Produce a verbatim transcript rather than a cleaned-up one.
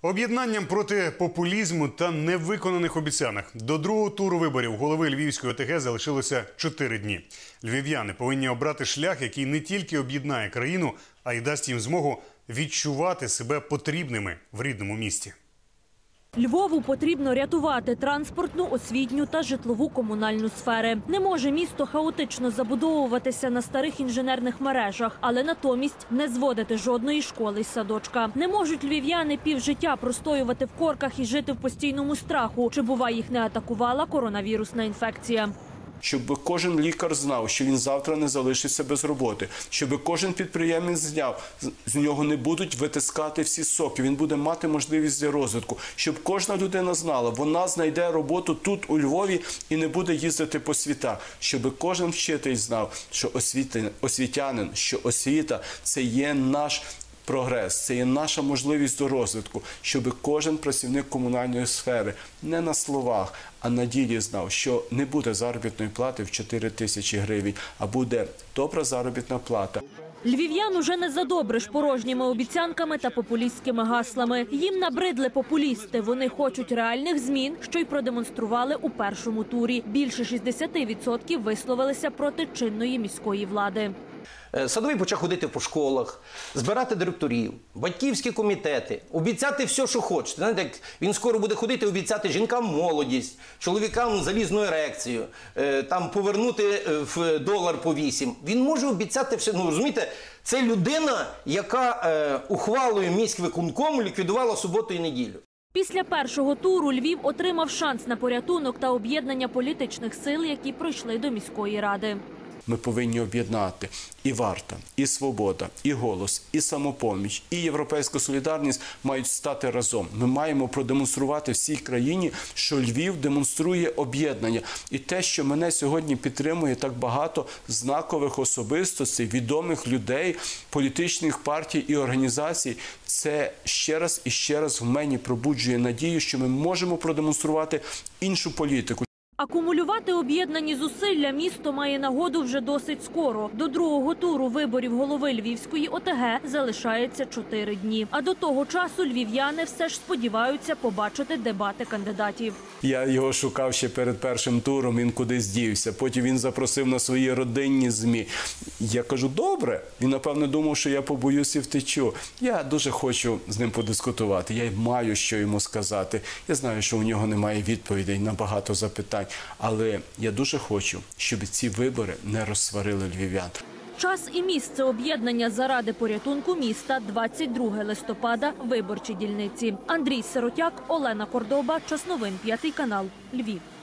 Об'єднанням проти популізму та невиконаних обіцянок до другого туру виборів голови Львівської ОТГ залишилося чотири дні. Львів'яни повинні обрати шлях, який не тільки об'єднає країну, а й дасть їм змогу відчувати себе потрібними в рідному місті. Львову потрібно рятувати транспортну, освітню та житлову комунальну сфери. Не може місто хаотично забудовуватися на старих інженерних мережах, але натомість не зводити жодної школи й садочка. Не можуть львів'яни півжиття простоювати в корках і жити в постійному страху, чи, бува, їх не атакувала коронавірусна інфекція. Щоб кожен лікар знав, що він завтра не залишиться без роботи, щоб кожен підприємець знав, з нього не будуть витискати всі соки, він буде мати можливість для розвитку, щоб кожна людина знала, вона знайде роботу тут, у Львові, і не буде їздити по світах, щоб кожен вчитель знав, що освітянин, що освіта – це є наш прогрес, це є наша можливість до розвитку, щоб кожен працівник комунальної сфери не на словах, а на ділі знав, що не буде заробітної плати в чотири тисячі гривень, а буде добра заробітна плата. Львів'ян уже не задобриш порожніми обіцянками та популістськими гаслами. Їм набридли популісти. Вони хочуть реальних змін, що й продемонстрували у першому турі. Більше шістдесят відсотків висловилися проти чинної міської влади. Садовий почав ходити по школах, збирати директорів, батьківські комітети, обіцяти все, що хочете. Знаєте, як він скоро буде ходити, обіцяти жінкам молодість, чоловікам залізну ерекцію, там повернути в долар по вісім. Він може обіцяти все. Ну, розумієте, це людина, яка е, ухвалою міськвиконкому ліквідувала суботу і неділю. Після першого туру Львів отримав шанс на порятунок та об'єднання політичних сил, які пройшли до міської ради. Ми повинні об'єднати і «Варта», і «Свобода», і «Голос», і «Самопоміч», і «Європейська солідарність» мають стати разом. Ми маємо продемонструвати всій країні, що Львів демонструє об'єднання. І те, що мене сьогодні підтримує так багато знакових особистостей, відомих людей, політичних партій і організацій, це ще раз і ще раз в мені пробуджує надію, що ми можемо продемонструвати іншу політику. Акумулювати об'єднані зусилля місто має нагоду вже досить скоро. До другого туру виборів голови Львівської ОТГ залишається чотири дні. А до того часу львів'яни все ж сподіваються побачити дебати кандидатів. Я його шукав ще перед першим туром, він кудись дівся. Потім він запросив на свої родинні ЗМІ. Я кажу, добре. Він, напевно, думав, що я побоюсь і втечу. Я дуже хочу з ним подискутувати. Я маю що йому сказати. Я знаю, що у нього немає відповідей на багато запитань. Але я дуже хочу, щоб ці вибори не розсварили львів'ян. Час і місце об'єднання заради порятунку міста – двадцять друге листопада, виборчі дільниці. Андрій Сиротяк, Олена Кордоба, Час новин, п'ятий канал, Львів.